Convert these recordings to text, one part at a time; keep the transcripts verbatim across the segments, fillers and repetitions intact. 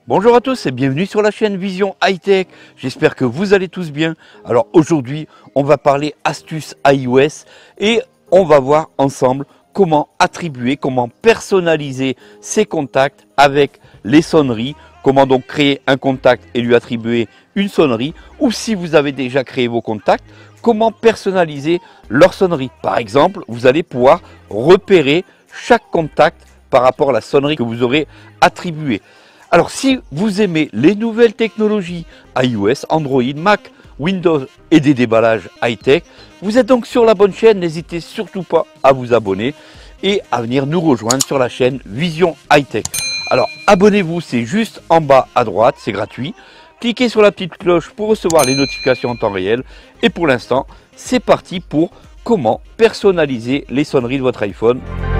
Bonjour à tous et bienvenue sur la chaîne Vision High-Tech. J'espère que vous allez tous bien. Alors aujourd'hui, on va parler astuces iOS et on va voir ensemble comment attribuer, comment personnaliser ses contacts avec les sonneries. Comment donc créer un contact et lui attribuer une sonnerie. Ou si vous avez déjà créé vos contacts, comment personnaliser leur sonnerie. Par exemple, vous allez pouvoir repérer chaque contact par rapport à la sonnerie que vous aurez attribuée. Alors si vous aimez les nouvelles technologies iOS, Android, Mac, Windows et des déballages high-tech, vous êtes donc sur la bonne chaîne. N'hésitez surtout pas à vous abonner et à venir nous rejoindre sur la chaîne Vision High-Tech. Alors abonnez-vous, c'est juste en bas à droite, c'est gratuit. Cliquez sur la petite cloche pour recevoir les notifications en temps réel. Et pour l'instant, c'est parti pour comment personnaliser les sonneries de votre iPhone.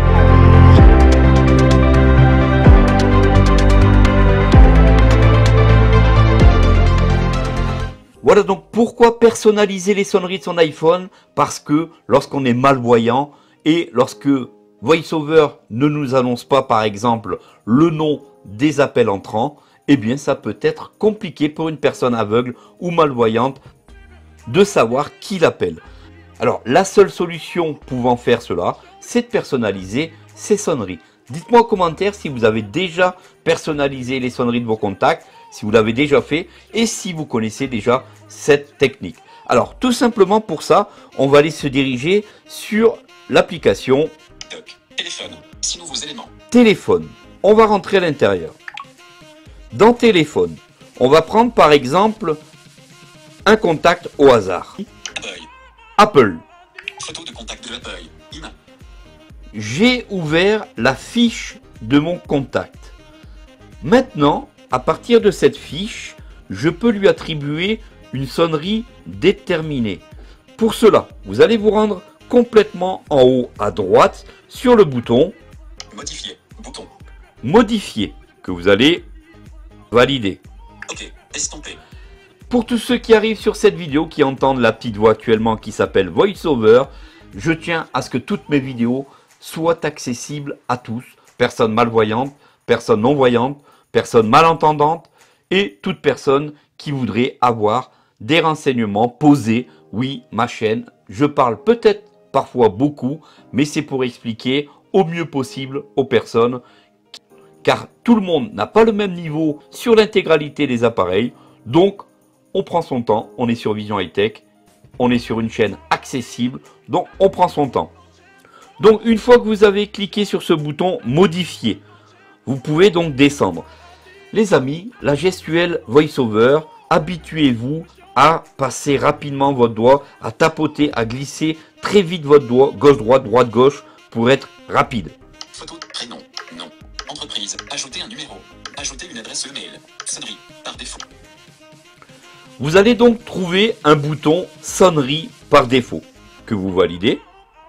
Voilà donc pourquoi personnaliser les sonneries de son iPhone. Parce que lorsqu'on est malvoyant et lorsque VoiceOver ne nous annonce pas par exemple le nom des appels entrants, eh bien ça peut être compliqué pour une personne aveugle ou malvoyante de savoir qui l'appelle. Alors la seule solution pouvant faire cela, c'est de personnaliser ces sonneries. Dites-moi en commentaire si vous avez déjà personnalisé les sonneries de vos contacts, si vous l'avez déjà fait et si vous connaissez déjà cette technique. Alors tout simplement pour ça, on va aller se diriger sur l'application Téléphone, six nouveaux éléments. Téléphone. On va rentrer à l'intérieur. Dans Téléphone, on va prendre par exemple un contact au hasard. Apple. Apple. Photo de contact de l'Apple. Ima. J'ai ouvert la fiche de mon contact. Maintenant, à partir de cette fiche, je peux lui attribuer une sonnerie déterminée. Pour cela, vous allez vous rendre complètement en haut à droite sur le bouton Modifier. Bouton. Modifier que vous allez valider. Ok. Estomper. Pour tous ceux qui arrivent sur cette vidéo, qui entendent la petite voix actuellement qui s'appelle VoiceOver, je tiens à ce que toutes mes vidéos soient accessibles à tous. Personnes malvoyantes, personnes non-voyantes, personnes malentendantes et toute personne qui voudrait avoir des renseignements posés. Oui, ma chaîne, je parle peut-être parfois beaucoup, mais c'est pour expliquer au mieux possible aux personnes, car tout le monde n'a pas le même niveau sur l'intégralité des appareils. Donc, on prend son temps, on est sur Vision High-Tech, on est sur une chaîne accessible, donc on prend son temps. Donc, une fois que vous avez cliqué sur ce bouton modifier, vous pouvez donc descendre. Les amis, la gestuelle VoiceOver, habituez-vous à passer rapidement votre doigt, à tapoter, à glisser très vite votre doigt, gauche-droite, droite-gauche, pour être rapide. Photo, prénom, nom, entreprise, ajouter un numéro, ajouter une adresse email, sonnerie, par défaut. Vous allez donc trouver un bouton sonnerie par défaut, que vous validez.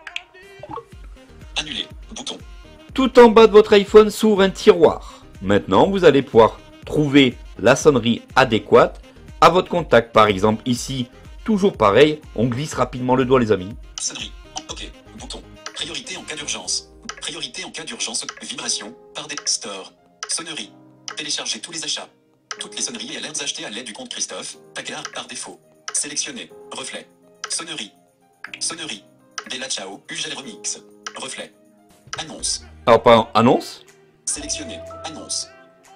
Annuler, bouton. Tout en bas de votre iPhone s'ouvre un tiroir. Maintenant, vous allez pouvoir trouver la sonnerie adéquate à votre contact. Par exemple, ici, toujours pareil, on glisse rapidement le doigt, les amis. Sonnerie. Ok. Bouton. Priorité en cas d'urgence. Priorité en cas d'urgence. Vibration. Par des store. Sonnerie. Télécharger tous les achats. Toutes les sonneries et alertes achetées à l'aide du compte Christophe. Packard par défaut. Sélectionner. Reflet. Sonnerie. Sonnerie. Bella Ciao. Ugel Remix. Reflet. Annonce. Alors, par annonce. Sélectionner. Annonce.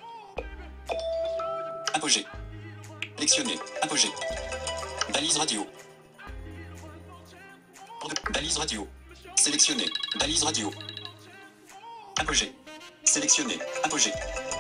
Apogée. Sélectionner. Apogée. Balise radio. Balise radio. Sélectionner. Balise radio. Apogée. Sélectionner. Apogée.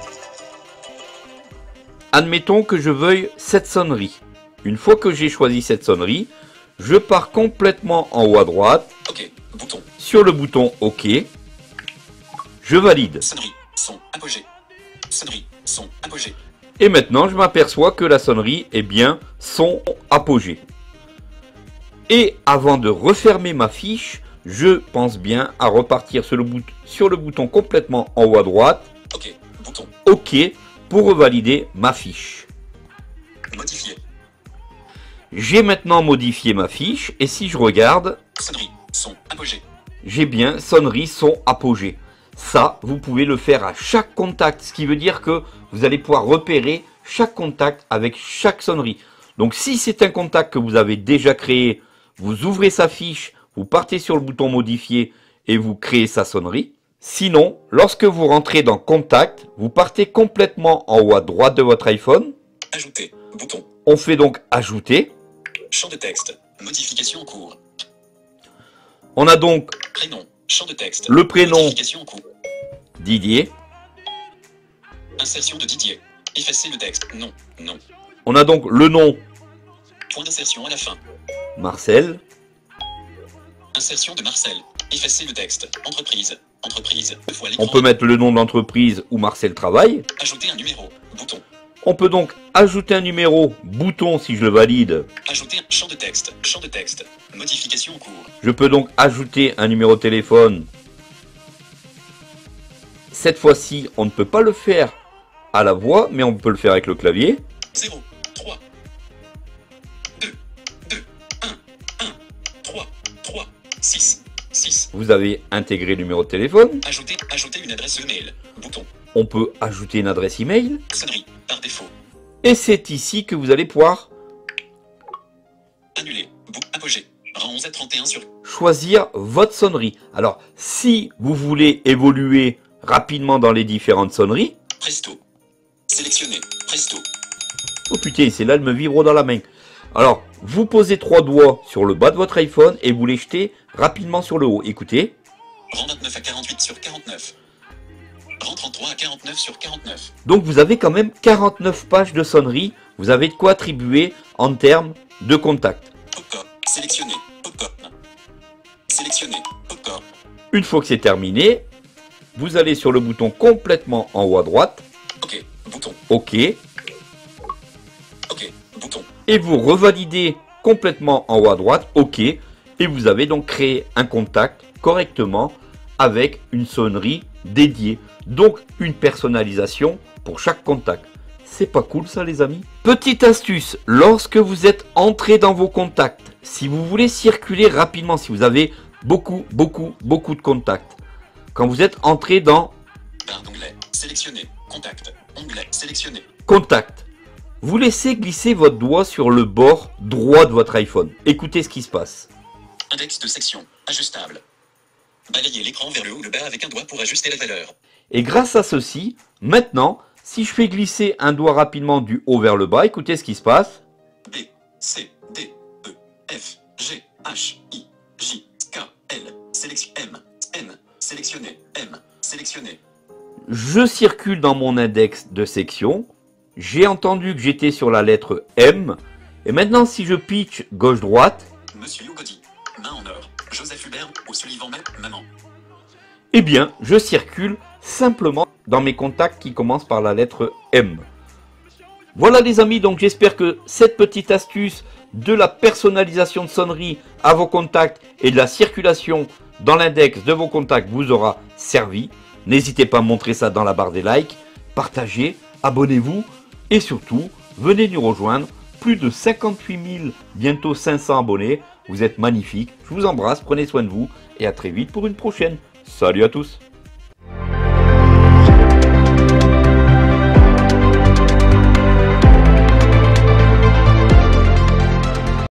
Admettons que je veuille cette sonnerie. Une fois que j'ai choisi cette sonnerie, je pars complètement en haut à droite. Ok. Bouton. Sur le bouton OK. Je valide. Sonnerie. Son. Apogée. Sonnerie. Son. Apogée. Et maintenant, je m'aperçois que la sonnerie est bien son apogée. Et avant de refermer ma fiche, je pense bien à repartir sur le, bout sur le bouton complètement en haut à droite. Ok. Bouton. OK pour revalider ma fiche. Modifier. J'ai maintenant modifié ma fiche et si je regarde, Sonnerie. Son. Apogée. j'ai bien sonnerie son apogée. Ça, vous pouvez le faire à chaque contact, ce qui veut dire que vous allez pouvoir repérer chaque contact avec chaque sonnerie. Donc si c'est un contact que vous avez déjà créé, vous ouvrez sa fiche, vous partez sur le bouton modifier et vous créez sa sonnerie. Sinon, lorsque vous rentrez dans contact, vous partez complètement en haut à droite de votre iPhone. Ajouter. Bouton. On fait donc ajouter. Champ de texte. Modification en cours. On a donc Prénom. Champ de texte. le prénom Modification en cours. Didier. Insertion de Didier. Effacer le texte. Non. Non. On a donc le nom Point d'insertion à la fin. Marcel. Insertion de Marcel. Effacer le texte. Entreprise. Entreprise. Deux fois On l'écran. peut mettre le nom de l'entreprise où Marcel travaille. Ajouter un numéro. Bouton. On peut donc ajouter un numéro, bouton si je le valide. Ajouter un champ de texte. Champ de texte. Modification en cours. Je peux donc ajouter un numéro de téléphone. Cette fois-ci, on ne peut pas le faire à la voix, mais on peut le faire avec le clavier. zéro, trois, deux, deux, un, un, trois, trois, six, six. Vous avez intégré le numéro de téléphone. Ajouter, ajouter une adresse email. Bouton. On peut ajouter une adresse email. Sonnerie. Par défaut. Et c'est ici que vous allez pouvoir Annuler. Boucle apogée. Rang onze à trente et un sur. choisir votre sonnerie. Alors, si vous voulez évoluer rapidement dans les différentes sonneries. Presto. Sélectionner. Presto. Oh putain, c'est là, elle me vibre dans la main. Alors, vous posez trois doigts sur le bas de votre iPhone et vous les jetez rapidement sur le haut. Écoutez. Rang vingt-neuf à quarante-huit sur quarante-neuf. Rang trente-trois à quarante-neuf sur quarante-neuf. Donc vous avez quand même quarante-neuf pages de sonnerie. Vous avez de quoi attribuer en termes de contact. Popcorn. Sélectionner. Popcorn. Sélectionner. Popcorn. Une fois que c'est terminé, vous allez sur le bouton complètement en haut à droite. OK. Bouton. OK. OK. Bouton. Et vous revalidez complètement en haut à droite. OK. Et vous avez donc créé un contact correctement avec une sonnerie dédiée. Donc une personnalisation pour chaque contact. C'est pas cool ça les amis? Petite astuce, lorsque vous êtes entré dans vos contacts, si vous voulez circuler rapidement, si vous avez beaucoup, beaucoup, beaucoup de contacts, quand vous êtes entré dans Barre d'onglet. Sélectionner. Contact. Onglet. Sélectionner. Contact, vous laissez glisser votre doigt sur le bord droit de votre iPhone. Écoutez ce qui se passe. Index de section. Ajustable. Balayez l'écran vers le haut ou le bas avec un doigt pour ajuster la valeur. Et grâce à ceci, maintenant, si je fais glisser un doigt rapidement du haut vers le bas, écoutez ce qui se passe. B, C, D, E, F, G, H, I, J, K, L, sélection M, N, sélectionner, M, sélectionner. Je circule dans mon index de section. J'ai entendu que j'étais sur la lettre M. Et maintenant, si je pitch gauche-droite, Monsieur Yougodi, main en or, Joseph Hubert, au Sullivan même, maman. eh bien, je circule simplement dans mes contacts qui commencent par la lettre M. Voilà les amis, donc j'espère que cette petite astuce de la personnalisation de sonnerie à vos contacts et de la circulation dans l'index de vos contacts vous aura servi. N'hésitez pas à montrer ça dans la barre des likes, partagez, abonnez-vous et surtout, venez nous rejoindre. Plus de cinquante-huit mille, bientôt cinq cents abonnés. Vous êtes magnifiques. Je vous embrasse, prenez soin de vous et à très vite pour une prochaine. Salut à tous!